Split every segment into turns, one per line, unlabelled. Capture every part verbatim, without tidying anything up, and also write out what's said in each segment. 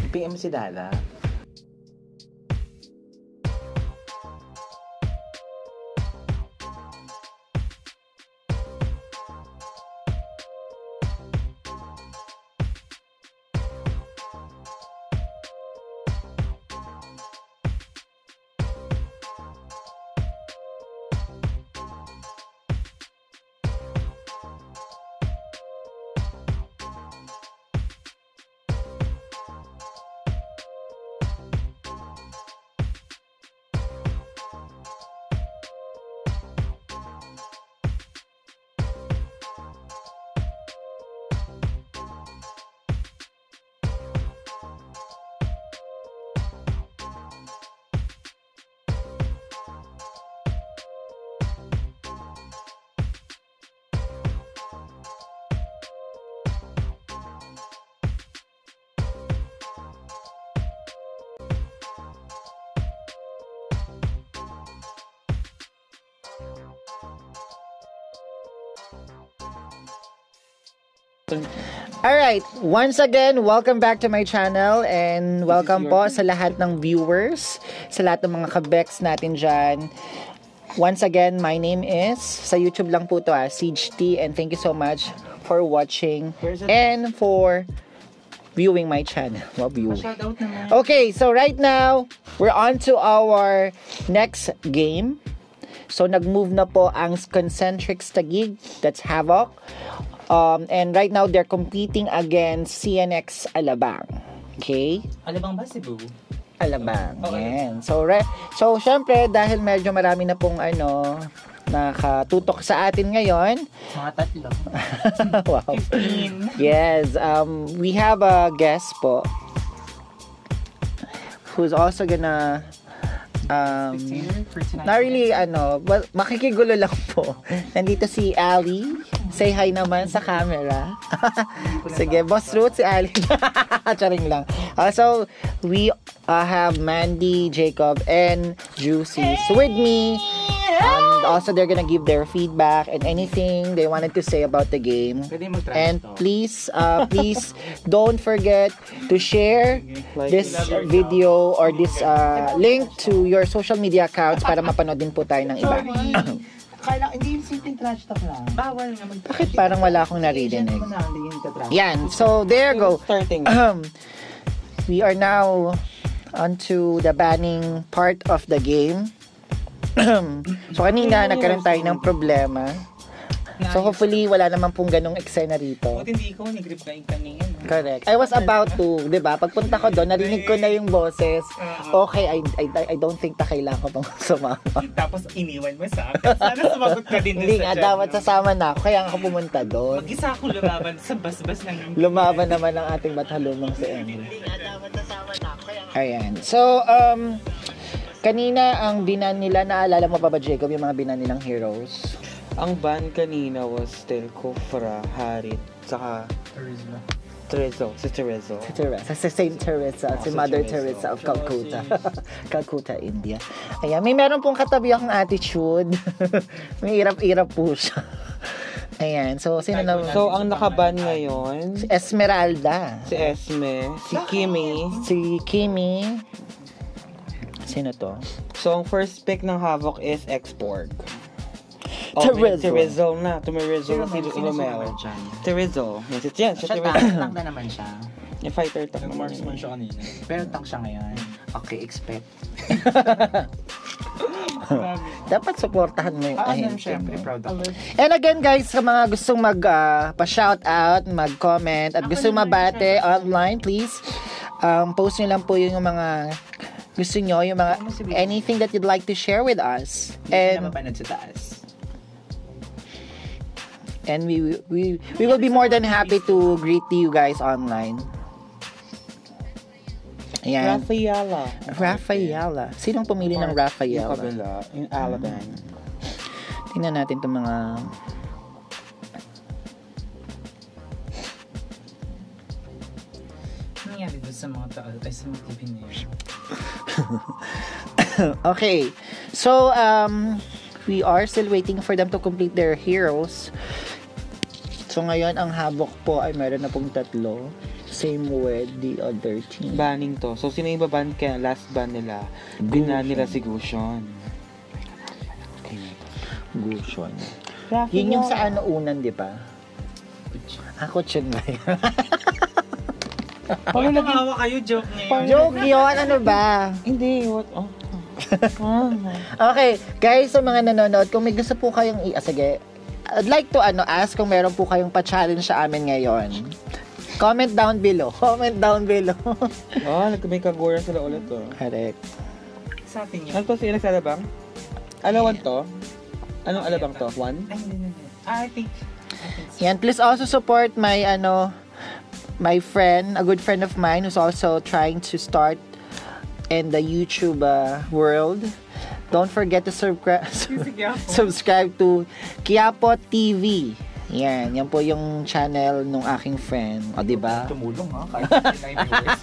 P M si Dada.
Alright, once again, welcome back to my channel and welcome po sa lahat ng viewers, sa lahat ng mga kabeks natin dyan. Once again, my name is, sa YouTube lang po to ah, Siege T, and thank you so much for watching and for viewing my channel. Well, viewing. Okay, so right now, we're on to our next game. So, nag-move na po ang Concentric Taguig, that's Havoc. Um, and right now, they're competing against C N X Alabang. Okay?
Alabang ba Cebu?
Alabang.
Oh,
Yan. So, re- so, syempre, dahil medyo marami na pong ano, nakatutok sa atin ngayon.
Mga tatlo.
Wow.
fifteen.
Yes. Um, we have a guest po who's also gonna um, not really, ano, well, makikigulo lang po. Nandito si Ali. Say hi naman sa camera. Sige, Boss Ruth, si Ali. Charing lang. Uh, so, we uh, have Mandy, Jacob, and Juicy with me. And also, they're gonna give their feedback and anything they wanted to say about the game. And please, uh, please don't forget to share this video or this uh, link to your social media accounts para mapanood din po tayo ng iba.
Kala, hindi yung simpleng trash talk lang. Bawal nga mag-
Bakit parang wala akong naririnig? Yan. So, there you go. Um, we are now onto the banning part of the game. So, kanina, nagkaroon tayo ng problema. So, hopefully, wala naman pong ganong eksena rito.
Buti hindi ko, nag-grip ka yung kanina.
Correct. I was about to, di ba? Pagpunta ko doon, narinig ko na yung boses. Okay, I I, I don't think na kailangan ko pang sumama.
Tapos iniwan mo sa akin. Sana sumagot ka din
Hindi
sa
nga,
dyan,
dapat
no?
sasama na ako. Kaya ako pumunta doon.
Mag-isa akong lumaban sa basbas ng...
Lumaban naman ang ating batalumang si Emily.
Hindi nga, dapat sasama na ako. Kaya...
Ayan. So, um, kanina ang binan nila, naalala mo pa ba, Jacob, yung mga binan nilang heroes?
Ang ban kanina was still Kufra, Harit, saka Terezo, si Terezo.
Si Teresa, si Saint Teresa,
Oh,
si
si
Mother
Teresa.
Teresa of Calcutta. Calcutta, India. Ayan, may meron pong katabi akong attitude. May irap-irap po siya. Ayan, so sino na?
So, ang nakaban ngayon,
Si Esmeralda.
si Esme, si Kimi.
Si Kimi. Sino to?
So, ang first pick ng Havoc is X-Borg.
Terezo.
Terezo na. Terezo na si
Sino
Romeo.
sumagot dyan?
Terezo. Yan, si Tian. Siya
Siya
Terezo.
tank, tank na naman siya.
Yung fighter tank.
Nag-marksman siya kanina.
Pero tank siya ngayon. Okay, expect.
Dapat suportahan mo yung
Ah, ano,
ahente
syempre,
mo.
proud ako.
And again guys, sa mga gustong mag uh, pa-shout out, mag-comment at gustong mabate online, please um, post nyo lang po yung mga gusto nyo, yung mga anything that you'd like to share with us.
Hindi na
And
mapanood sa taas.
and we we we will be more than happy to greet you guys online. Ayan.
Rafaela.
Rafaela. Sinong pumili ng
Yung
Rafaela?
kabila. Yung Alabang.
Tingnan natin itong mga
Nangyari doon sa mga tao, ay sa mga T V niya.
Okay. So, um, we are still waiting for them to complete their heroes. So, So ngayon, ang habok po ay meron na pong tatlo. Same with the other team.
Banning to. So, sino yung baban kaya last ban nila? Binan nila si Gushon.
Gushon. Yun yung sa ano unan, di ba? Ako, Chun ba yun?
Paano nag-awa kayo? Joke niya.
Joke yun, ano ba?
Hindi, what? Oh.
Okay, guys, sa mga nanonood, kung may gusto po kayong i... Ah, sige, I'd like to ano ask kung meron po kayong pa-challenge sa amin ngayon. Comment down below. Comment down below.
Oh, may kagura sila ulit to.
Correct.
Sa atin yun.
Ano to? Sino nagsalabang? Alawan to? Anong alabang to? One?
Ay, hindi, hindi. I think...
Yan, please also support my ano my friend, a good friend of mine who's also trying to start in the YouTube uh, world. Don't forget to subscribe subscribe to Quiapo T V. Yan, yan po yung channel nung aking friend. O, di ba?
Tumulong ha, kahit fifty-nine viewers.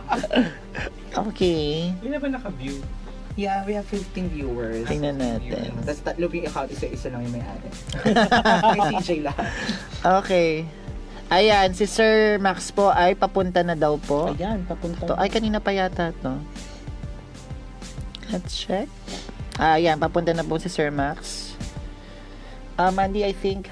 Okay.
Hindi na ba naka-view? Yeah, we have fifteen viewers.
Tingnan natin.
Tapos tatlo yung account, isa-isa lang yung may-ari. May C J lahat.
Okay. Ayan, si Sir Max po ay papunta na daw po.
Ayan, papunta.
To, ay, kanina pa yata to. Let's check. Ah, yan, papunta na po si Sir Max. Ah, Mandy, I think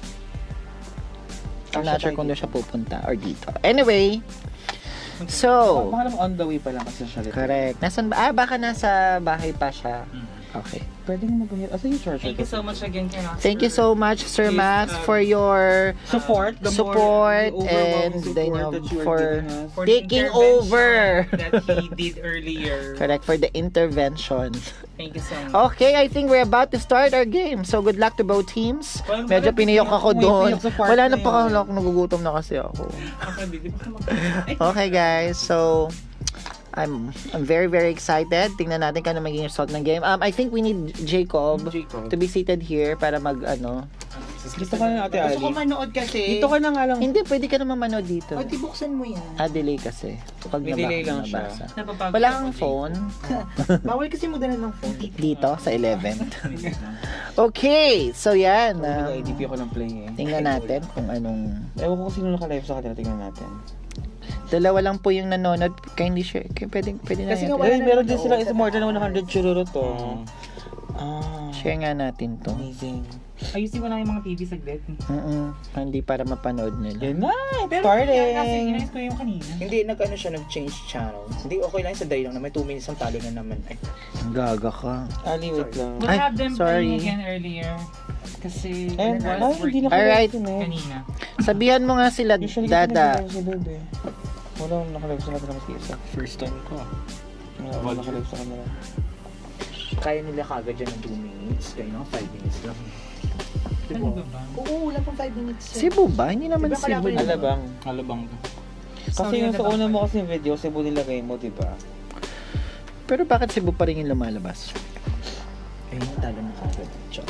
I'm not sure kung doon siya pupunta or dito. Anyway, so
Baka naman on the way pa lang kasi siya.
correct. Nasaan ba? Ah, baka nasa bahay pa siya. Okay.
Pwede mo mag-hit. Asa yung charger?
Thank you so much again, kay Max.
Thank you so much, Sir
Please,
Max,
um,
for your
Support. The
support
more, the overwhelming
and
support
then, you know,
that you are
for
giving us.
For the
taking
intervention
over.
that he did earlier.
Correct, for the intervention.
Thank you so much.
Okay, I think we're about to start our game. So, good luck to both teams.
Well,
Medyo
wala-
piniyok ako
may
doon.
piniyok sa part
Wala na
na
pa
yun.
ako, nagugutom na kasi ako.
Okay, baby. Baka mag-
Okay, guys. So, I'm I'm very, very excited. Tingnan natin kung ano magiging result ng game. Um, I think we need Jacob,
Jacob.
to be seated here para mag, ano.
Gusto ka na, Ate Ali?
Gusto ko manood kasi.
Dito ka na nga lang.
Hindi, pwede ka naman manood dito.
O, di buksan mo yan.
Ah, delay kasi. Pag
May
naba-
delay lang siya.
nabasa.
Napapagod
Wala
ako,
kang
Jake.
phone
Bawal kasi mo dala ng phone.
dito sa eleventh. Okay, so yan.
Uh,
Um,
I D P ako ng play eh.
tingnan natin kung anong...
Ewan ko kung sino naka-live sa kanila. Tingnan natin.
Dalawa lang po yung nanonood. Kindly share. Kaya pwede, pwede na
Kasi
yan.
nga wala
Eh,
na
meron din
nanonood.
sila. It's more than one hundred chururo to. Ah.
Share nga natin to.
Amazing.
Ayusin ko lang yung mga T V saglit.
Mm-mm. Hindi para mapanood nila.
Yan na. It
Pero
started.
kasi inayos ko yung kanina.
Hindi, nag-ano siya, nag-change channel. Hindi, okay lang sa day lang na may two minutes ang talo na naman. Ay,
Gaga ka.
Ali, wait lang.
We'll
Ay,
have them
sorry.
playing again earlier. Kasi
And,
wala
ay, hindi
working
Alright.
naka-live yun eh.
kanina.
Sabihan mo nga sila,
Usually,
Dada.
kasi naka-live si Bebe. Wala akong naka-live sa kanila mas isa.
first time ko.
Wala akong naka-live sa kanila.
Kaya nila kagad dyan ng two minutes. Kaya no, five minutes lang.
Ano ba ba?
Oo, wala pang five minutes.
Cebu ba? Hindi naman
Diba
Cebu.
kalaban-
Alabang.
Alabang to.
Kasi
Sorry,
yung sa
Alabang
una
pa.
mo kasi yung video, Cebu nilagay mo, diba?
Pero bakit Cebu pa rin yung lumalabas?
Ayun yung talo na kagad. Chok.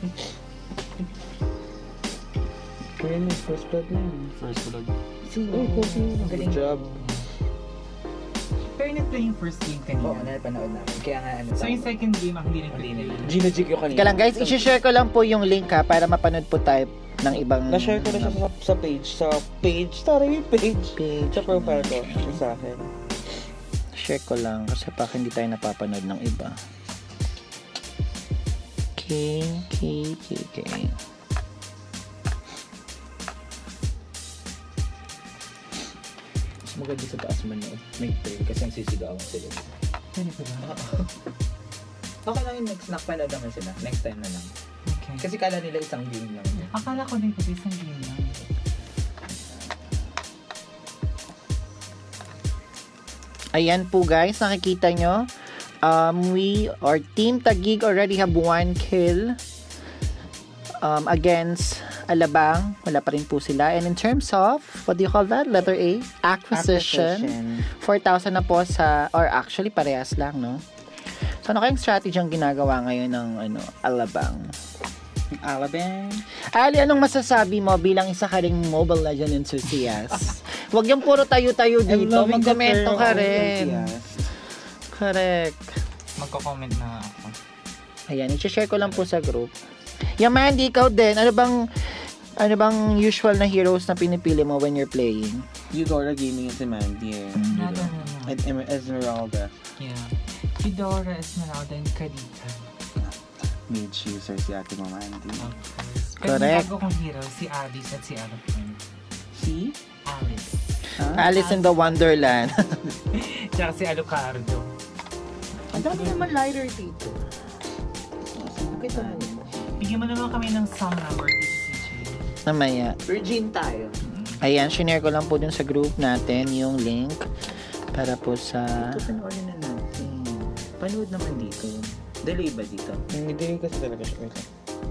Kaya may first blood na yun.
First blood.
Uy, Kofi. Good job.
Pero nag-play yung first game
Oo,
kanina.
napanood namin. Kaya nga ano.
So yung second game, ang hindi
Hindi
nag-play.
nila.
Gina Jig yung kanina.
Ika lang guys, i-share ko lang po yung link ha para mapanood po tayo ng ibang...
Na-share ko na siya sa, sa page. Sa page. Sorry, page.
page.
Sa profile ko. Yung sa akin.
Share ko lang kasi baka hindi tayo napapanood ng iba. Okay, okay, okay, okay.
Mas maganda sa taas man yun. May trail kasi ang sisigawan sila.
Ano ba ba?
Okay lang yung next knock panood naman sila. Next time na lang.
Okay.
Kasi kala nila isang game lang yun.
Akala ko din kasi isang game lang.
Ayan po guys, nakikita nyo. Um, we, our Team Taguig already have one kill um, against Alabang. Wala pa rin po sila. And in terms of, what do you call that? Letter A? Acquisition. four thousand na po sa, or actually parehas lang, no? So, ano kayong strategy ang ginagawa ngayon ng ano, Alabang?
Alabang.
Ali, anong masasabi mo bilang isa ka ring Mobile Legend enthusiast? Huwag yung puro tayo-tayo dito. Mag-komento ka rin. Correct.
Magko-comment na ako.
Ayan, i-share ko lang po sa group. Yung Mandy, ikaw din. Ano bang Ano bang usual na heroes na pinipili mo when you're playing?
Eudora Gaming is Mandy and,
No, no, no, no.
and Em- Esmeralda.
Yeah. Eudora, Esmeralda, and Carita.
Mage user si Ate Mamandi.
Of course. Pero
Correct.
yung bago kong heroes, si Alice at si Elephant.
Si?
Alice.
Alice in the Wonderland.
Tsaka si Alucardo.
Ang dami naman lighter dito. Nakita mo.
Bigyan mo naman kami ng song number dito si Jay.
Namaya.
Virgin tayo.
Ayan, shinare ko lang po dun sa group natin yung link para po sa...
Ito panoorin na natin. Panood naman dito. Delay ba dito?
Hindi kasi talaga siya. Wait lang.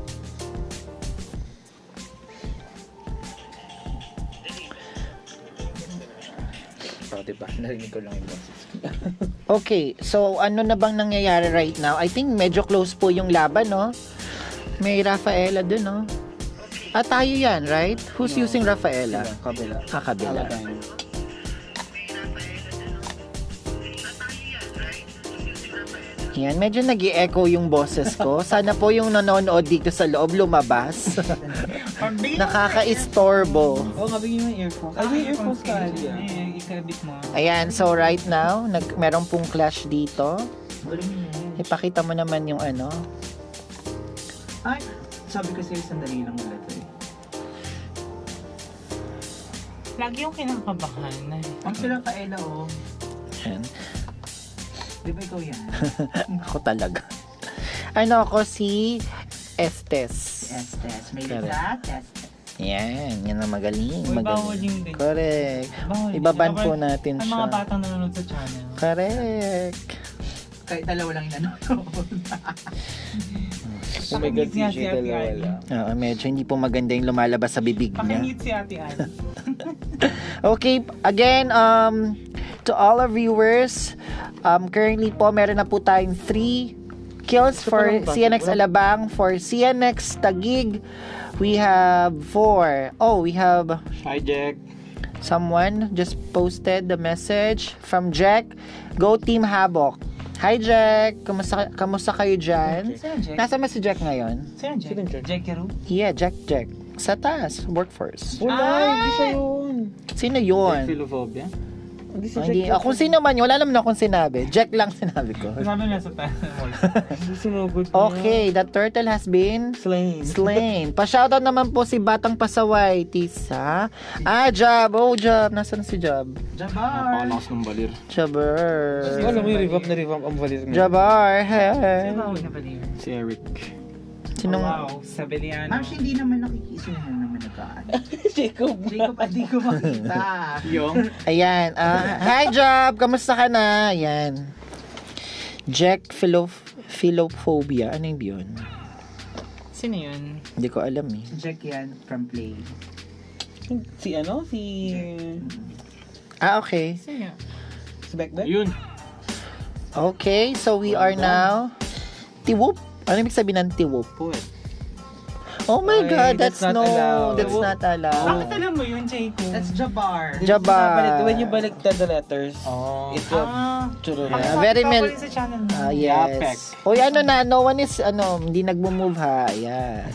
Oh, diba? Narinig ko lang yung boses.
Okay, so ano na bang nangyayari right now? I think medyo close po yung laban, no? May Rafaela dun, no? Ah, tayo yan, right? Who's
No.
using Rafaela?
Kabila.
Ah, kabila.
Alabain.
Yan, medyo nag echo yung boses ko. Sana po yung nanonood dito sa loob lumabas. Nakaka-istorbo.
Oo, oh, bigyan mo yung earphones. Ay, yung earphones ka, Alia.
Eh, ikabit mo.
Ayan, so right now, nag meron pong clash dito. Ipakita mo naman yung ano.
Ay, sabi ko sa'yo, sandali lang ulit eh.
Lagi yung kinakabahan.
Ang sila Kaela, oh.
Ayan.
Di ba ikaw yan?
Ako talaga. Ano ako si Estes.
Estes. May
Correct.
lahat. Estes.
Yan, yan ang magaling.
Uy, bawal
magaling.
yung ganyan.
Correct.
Bawal yun.
Ibaban
Bawal-
po natin
Ang
siya.
mga batang nanonood sa channel.
Correct.
Kahit dalawa lang yung nanonood.
Oh my God,
Pakingit niya
D J
si Ate
dalawa
Ali.
lang.
Oo, medyo hindi po maganda yung lumalabas sa bibig niya.
Pakingit si Ate Ali.
Okay, again, um, to all our viewers, um, currently po, meron na po tayong three kills for C N X Alabang. For C N X Taguig, we have four. Oh, we have
Hi, Jack.
someone just posted the message from Jack. Go Team Havoc. Hi, Jack. Kamusta, kamusta kayo dyan?
Sino Jack?
Nasa ba si Jack ngayon?
Sino Jack?
Sino Jack?
Jack Kero?
Yeah, Jack, Jack. Sa taas, workforce.
Wala, hindi siya yun.
Sino yun?
Philophobia? Hindi si
Oh,
Jack.
hindi. Ako sino man, yun, wala naman akong sinabi. Jack lang sinabi ko.
Sabi na sa taas.
Hindi sinugod niya.
Okay, the turtle has been
Slain.
slain. Pa-shoutout naman po si Batang Pasaway, Tisa. Ah, Jab. Oh, Jab. Nasaan si Jab?
Jabar.
Napakalakas ng balir.
Jabber.
Alam mo yung revamp na revamp ang balir niya.
Jabar. Hey.
Sino ba na pala yun?
Si Eric.
Sinong...
Wow, Sabeliano.
Actually, hindi naman nakikiso na naman nagkaan.
Jacob.
Jacob, at di ko makita.
Yung.
Ayan. ah, hi, Jab. Kamusta ka na? Ayan. Jack Philo... Philophobia. Ano yung yun?
Sino yun?
Hindi ko alam eh.
Jack yan from Play.
Si ano? Si...
Ah, okay.
Sino yun?
Si Bekbek?
Yun.
Okay, so we are now... Tiwop. Ano ibig sabihin ng tiwop?
Poet.
Oh my
Ay,
God, that's,
that's not
no,
allowed.
that's not allowed.
Bakit alam mo yun, Jacob?
That's Jabar.
Jabar.
When you baliktad the letters,
Oh.
it will...
Ah,
Churro
Yeah,
na.
very
Pakita ko
mel-
rin sa channel mo.
Ah,
Yapek.
yes. Uy, ano na, no one is, ano, hindi nagmo-move ha. Ayan.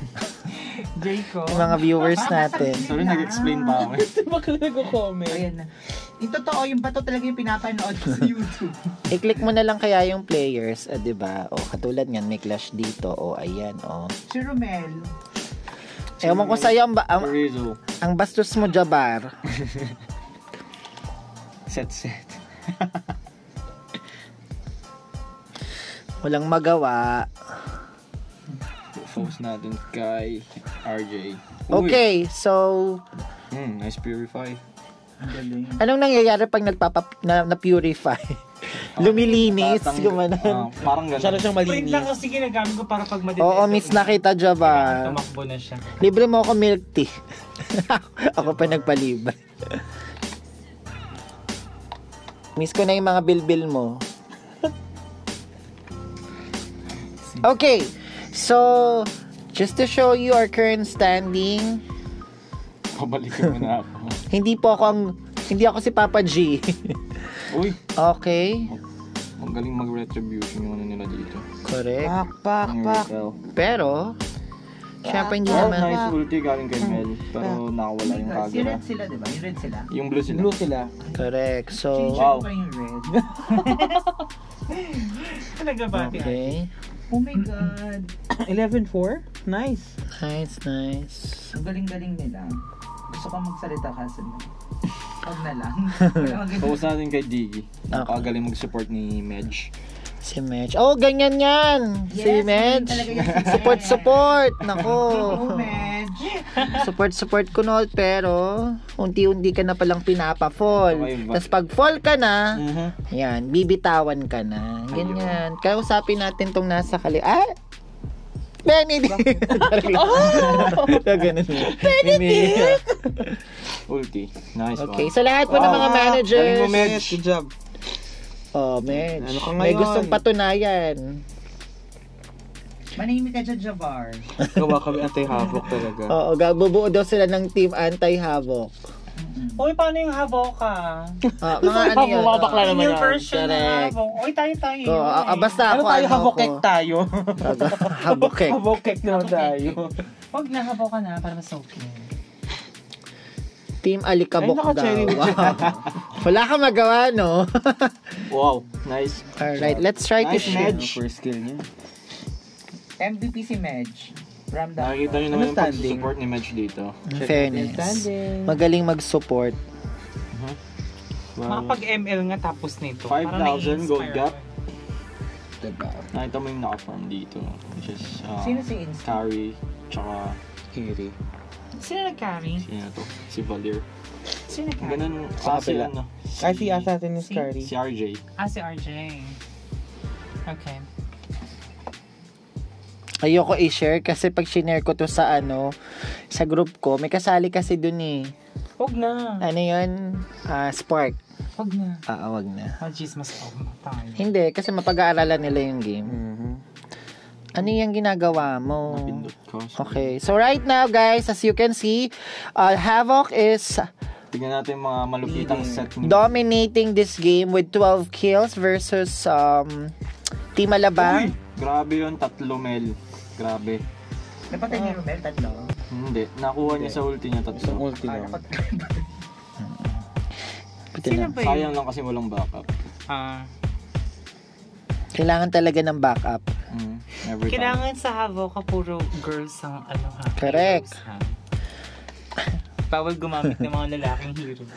Jacob.
Yung mga viewers natin.
Sorry, nag-explain pa ako.
Bakit nag-comment?
Ayan na. Yung totoo, yung bato talaga yung pinapanood ko sa YouTube.
I-click mo na lang kaya yung players, ah, 'di ba? O katulad niyan, may clash dito. O ayan, o.
Si Romel.
Ewan ko sa'yo, ang, ba- ang,
Rizzo.
ang bastos mo, Jabar.
Set, set.
Walang magawa.
Focus natin kay R J. Uy.
Okay, so,
Hmm, nice purify.
Ang galing.
anong nangyayari pag nagpapa, na, na-purify? Lumilinis,
Tatang-
gumanon.
ah, parang
Masyado
gano'n.
siyang
Wait
malinis.
lang kasi ginagamit ko para pag madetect.
Oo, miss na kita, Jabar.
Tumakbo na siya.
Libre mo ako milk tea. Ako pa nagpaliban. Miss ko na yung mga bilbil mo. Okay. So, just to show you our current standing,
Pabalikin mo na ako.
hindi po ako ang, hindi ako si Papa G.
Uy,
Okay.
magaling mag-retribution yung ano nila dito.
Correct.
Pak, pak,
Ang
pak.
Miracle.
Pero, Siyempre, hindi
Oh,
naman.
nice ulti galing kay Mel. Pero nakawala yung
Si
Kagura.
red sila, di ba? Yung red sila.
Yung blue sila.
Blue sila.
Correct. So,
Wow.
Pa yung red.
Talaga ba?
okay.
Oh my God.
eleven four? Nice.
Nice, nice.
Ang galing-galing nila. Gusto ko magsalita kasi mo. Huwag na lang.
Focus natin kay Diggy. Napakagaling mag-support ni Medj.
Si Medj. Oh, ganyan yan. si
Yes,
Medj.
talaga yan si
Support,
Medj.
support. Nako.
Oh, Medj.
Support, support ko no, pero unti-unti ka na palang pinapa-fall.
Okay, ba-
Tapos pag fall ka na,
Mhm.
yan, bibitawan ka na. Ganyan. Kaya usapin natin tong nasa kali. Ah! Benedict! oh! Ganun.
Benedict! Ulti. Nice
Okay,
one.
sa lahat po ng mga managers.
Galing mo, Medj. Good job.
Oh, Medj.
Ano ka
May
ngayon?
gustong patunayan.
Manahimik ka dyan, Javar.
Gawa kami anti-havoc talaga.
Oo, bubuo daw sila ng team anti-havoc.
Uy, paano yung Havoka?
Ah, mga ano yun?
Bumabakla
oh.
naman
Yung
yan.
version ng
Correct.
Havok. Uy, tayo-tayo.
Oo,
yun
ah,
eh.
basta
Ano
ako,
tayo,
ano
habokek
ako.
tayo?
Habokek.
Habokek naman tayo.
Huwag na Havoka na para mas okay.
Team Alikabok
Ay, naka-cherry
daw.
with
Wow. Wala ka magawa, no?
Wow, nice.
Alright, let's try to
Nice,
shoot.
Medj. First skill niya.
M V P si Medj. From the...
Nakikita niyo naman yung pag-support ni Medj dito.
In fairness.
Standing.
Magaling mag-support.
Wow.
Makapag-M L nga tapos nito.
five thousand gold
Parang
gap.
Diba?
Nakita mo yung naka-farm dito. Which is, uh,
Sino si Insta?
Carry, tsaka Kiri.
Sino nag-carry?
Sino to? Si Valir.
Sino nag-carry?
Ganun,
Sa
ah, si
kapila.
ano?
Ay, si asa natin ni
Si-
Scary.
Si R J.
Ah, si R J. Okay.
Ayoko i-share kasi pag shinare ko to sa ano, sa group ko, may kasali kasi dun eh.
Huwag na.
Ano yun? Ah, Spark.
Huwag na.
Ah, wag na.
Oh, jeez, mas huwag na tayo.
Hindi, kasi mapag-aaralan nila yung game.
Mm-hmm.
Ano yung ginagawa mo?
Napindot ko.
Okay, so right now guys, as you can see, uh, Havoc is
Tignan natin yung mga malupitang set ni
dominating this game with twelve kills versus um, Team Alabang.
Uy! Grabe yun, tatlo Mel. Grabe.
Napatay ni Romel, tatlo.
Hindi, nakuha niya sa ulti niya
Isang
tatlo.
ulti
Ah,
lang.
napat-
Sino ba yun?
Sayang lang kasi walang backup.
Ah,
Kailangan talaga ng backup.
Mm, every time.
kailangan sa Havoka puro girls ang ano ha.
Correct.
heroes, ha? Bawal gumamit ng mga lalaking heroes.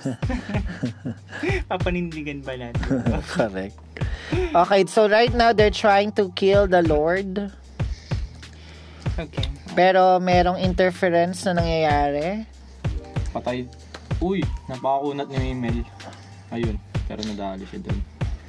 Papanindigan ba natin?
Correct. Okay, so right now they're trying to kill the Lord.
Okay.
Pero merong interference na nangyayari.
Patay. Uy, napakakunat ni Mel. Ayun, pero nadali siya dun.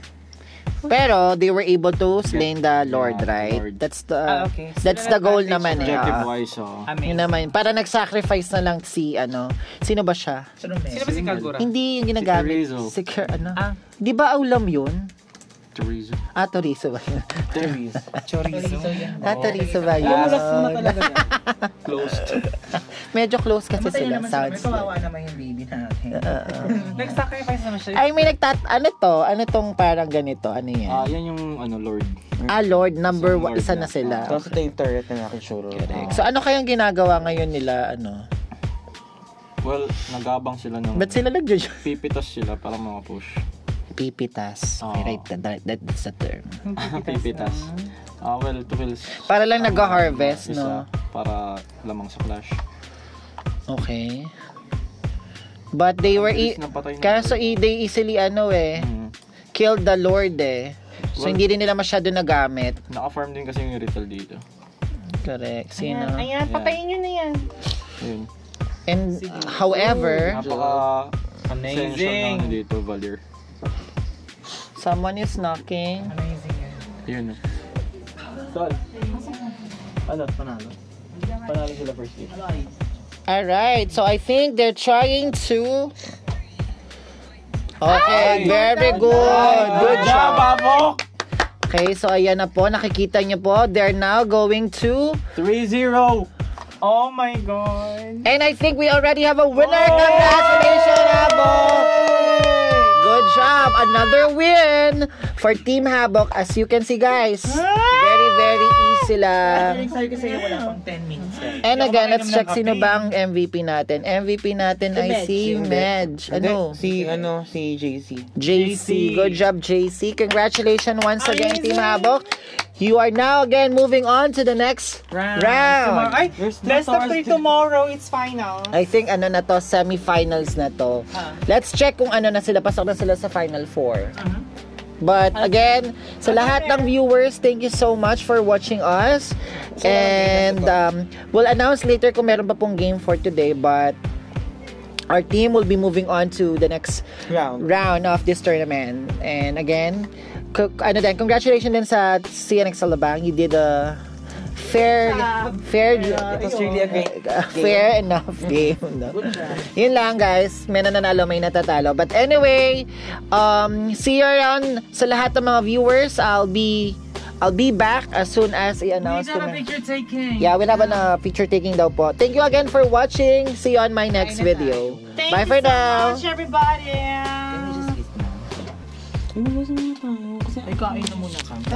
Pero they were able to slay the Lord,
Yeah,
right?
Lord.
That's the
Ah, okay. So,
that's the goal
advantage
naman eh.
Objective
ah.
wise, oh.
Amazing.
Yun naman. Para nag-sacrifice na lang si ano. Sino ba siya?
Sa Romel.
Sino ba si Kagura?
Hindi yung ginagamit.
Chorizo.
Si Ker- ano?
Ah,
Di ba aulam yun?
Chorizo.
Ah, Torizo ba yun?
Chorizo.
chorizo.
Ah, Torizo ba yun?
talaga yan. Closed.
Medyo close kasi
Namatay
sila.
na naman si Romel.
Sounds
Kawawa
like.
naman yung baby natin.
Nag-sacrifice naman siya.
Ay, may nagtat... Ano to? Ano tong parang ganito? Ano yan?
Ah, yan yung ano, Lord.
Ah, Lord. Number
Isang
one.
Lord
Isa
na.
na sila.
Tapos ito yung turret na nakisuro.
Correct. So, ano kayang ginagawa ngayon nila? Ano?
Well, nagabang sila ng...
Ba't sila nag-judge?
Pipitas sila para mga-push.
Pipitas.
Oo.
Okay, right. That, that, that's the term.
Pipitas. Ah, well, two kills.
Para lang
Ah,
nag-harvest,
isa,
no?
Para lamang sa flash.
Okay. But they were... E-
Bilis napatay na-
kaso e- they easily, ano eh,
Mm.
killed the Lord eh. So,
Well-
hindi rin nila masyado nagamit.
Naka-farm din kasi yung ritual dito.
Correct.
Ayan,
Sino?
ayan, patayin nyo na yan.
Yun.
And, however,
Napaka...
Amazing.
essential na ano dito, Valir.
someone is knocking.
Amazing yan.
Yun. Sol. Ano? Panalo? Panalo sila first game.
Alright, so I think they're trying to... Okay, very good. Good job.
Babok!
Okay, so ayan na po, nakikita niyo po, they're now going to...
three zero!
Oh my God.
And I think we already have a winner. Congratulations, Habok! Good job. Another win for Team Habok. As you can see, guys, very, very easy lang.
Yung sabi ko sa'yo, wala pang ten minutes. eh.
And again, let's
Nakakainom
check
ng
sino
kape.
bang M V P natin. M V P natin ay
Medj.
si
Hindi.
Medj.
Hindi,
Ano?
Si, ano, si J C.
J C. Good job, J C. Congratulations once again, Team Habok. You are now again moving on to the next round.
Tomorrow. Ay,
There's no
best of
stars
three
to-
tomorrow. It's final.
I think ano na to, semi-finals na to.
Ah.
Let's check kung ano na sila, pasok na sila sa Final Four. But again, sa lahat ng viewers, thank you so much for watching us. And um, we'll announce later kung meron pa pong game for today, but our team will be moving on to the next
Round.
round of this tournament. And again, c- ano din, congratulations din sa C N X Alabang. You did a fair, fair,
It was really a great
uh, fair enough game. No? Yun lang guys, may nananalo, may natatalo. But anyway, um, see you around sa lahat ng mga viewers. I'll be I'll be back as soon as i-announce ko. na-
picture taking.
Yeah, we'll have a picture taking daw po. Thank you again for watching. See you on my next video.
Thank
Bye
you
for
so
now.
much, everybody.
Can we just eat now?
Ano ba sa mga tao? Kasi
Ay, kain na muna kami.